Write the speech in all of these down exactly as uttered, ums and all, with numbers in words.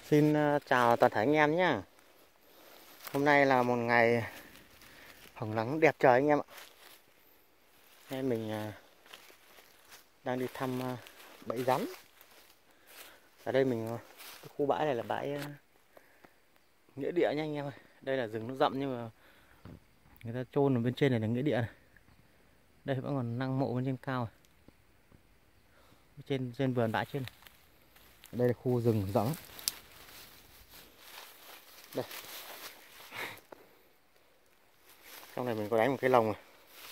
Xin ờ, chào toàn thể anh em nhé. Hôm nay là một ngày hồng nắng đẹp trời anh em ạ. Nên mình ờ, đang đi thăm ờ, bãi rắn. Ở đây mình, cái khu bãi này là bãi ờ, nghĩa địa nha anh em ơi. Đây là rừng nó rậm nhưng mà người ta chôn ở bên trên này là nghĩa địa này. Đây vẫn còn năng mộ bên trên cao này. Trên trên vườn bãi trên này. Đây là khu rừng rậm. Đây. Trong này mình có đánh một cái lồng này.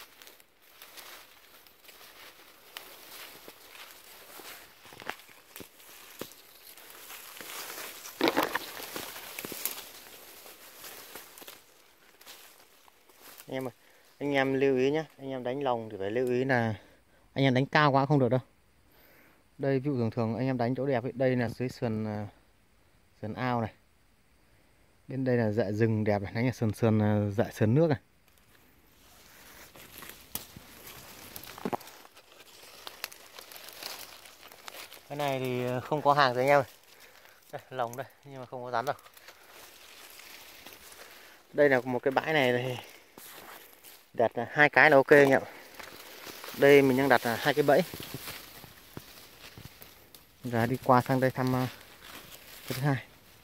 Anh em ơi, anh em lưu ý nhé, anh em đánh lồng thì phải lưu ý là anh em đánh cao quá không được đâu. Đây ví dụ thường thường anh em đánh chỗ đẹp ấy, đây là dưới sườn sườn ao này. Bên đây là dãy rừng đẹp này, đánh là sườn sườn dãy sườn nước này. Cái này thì không có hàng rồi anh em ơi. Đây, lồng đây, nhưng mà không có rắn đâu. Đây là một cái bãi này thì đặt hai cái là ok anh em. Đây mình đang đặt hai cái bẫy. Giờ đi qua sang đây thăm cái thứ hai.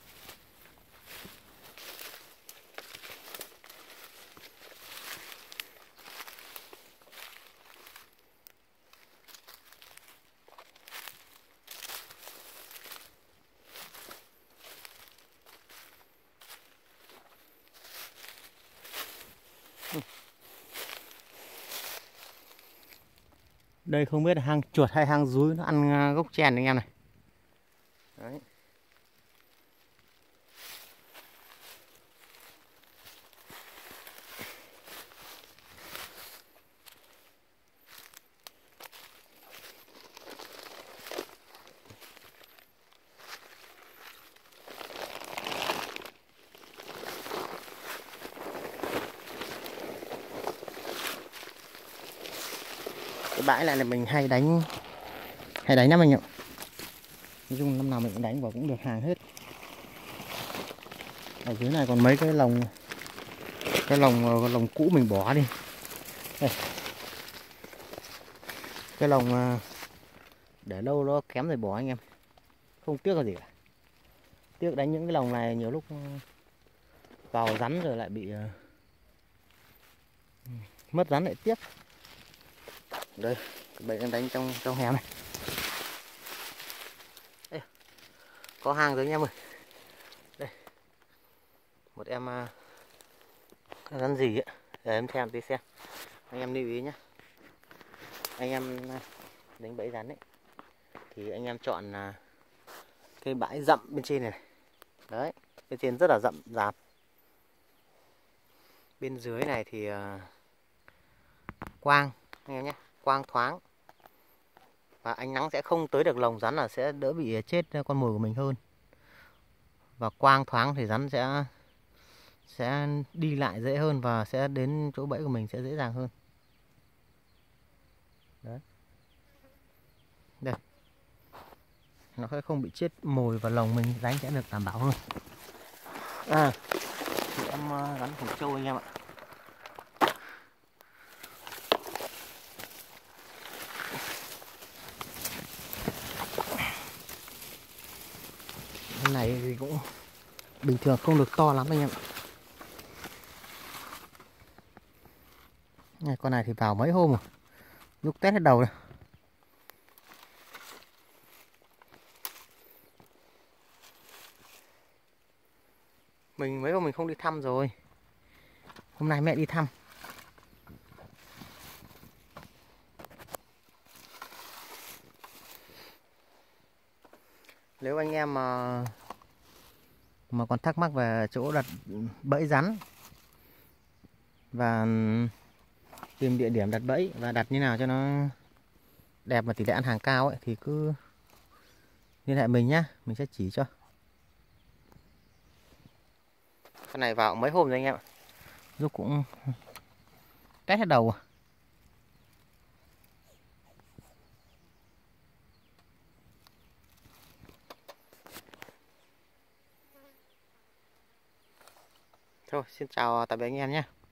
Đây không biết là hang chuột hay hang dúi nó ăn gốc chèn anh em này. Đấy. Cái bãi này là mình hay đánh hay đánh lắm anh ạ. Nói chung năm nào mình cũng đánh và cũng được hàng hết. Ở dưới này còn mấy cái lồng cái lồng cái lồng cũ mình bỏ đi. Đây. Cái lồng để lâu nó kém rồi bỏ anh em. Không tiếc là gì cả. Tiếc đánh những cái lồng này nhiều lúc vào rắn rồi lại bị mất rắn lại tiếc. Đây, bẫy em đánh trong trong hẻm này. Đây, có hàng rồi anh em ơi. Đây. Một em uh, rắn gì ấy. Để em xem tí xem. Anh em lưu ý nhé. Anh em đánh bẫy rắn ấy thì anh em chọn uh, cái bãi rậm bên trên này, này. Đấy, bên trên rất là rậm rạp. Bên dưới này thì uh, quang anh em nhé, quang thoáng. Và ánh nắng sẽ không tới được lồng rắn là sẽ đỡ bị chết con mồi của mình hơn. Và quang thoáng thì rắn sẽ sẽ đi lại dễ hơn và sẽ đến chỗ bẫy của mình sẽ dễ dàng hơn. Đấy. Đây. Nó sẽ không bị chết mồi và lồng mình đánh sẽ được đảm bảo hơn. À, thì em rắn hổ trâu anh em ạ. Cái này thì cũng bình thường không được to lắm anh em ạ. Này, con này thì vào mấy hôm rồi. Lúc test hết đầu rồi. Mình mấy hôm mình không đi thăm rồi. Hôm nay mẹ đi thăm. Nếu anh em mà mà còn thắc mắc về chỗ đặt bẫy rắn và tìm địa điểm đặt bẫy và đặt như nào cho nó đẹp và tỷ lệ ăn hàng cao ấy thì cứ liên hệ mình nhá, mình sẽ chỉ cho. Con này vào mấy hôm rồi anh em ạ. Lúc cũng test hết đầu. Thôi, xin chào tạm biệt anh em nhé.